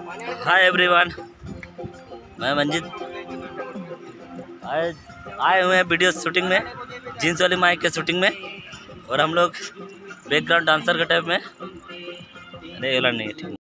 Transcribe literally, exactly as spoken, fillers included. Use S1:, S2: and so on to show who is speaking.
S1: Hi everyone, मैं मंजित आए आए हुए हैं वीडियो शूटिंग में, जीन्स वाली माइक के शूटिंग में। और हम लोग बैकग्राउंड डांसर के टाइप में। अरे ये वाला नहीं है ठीक।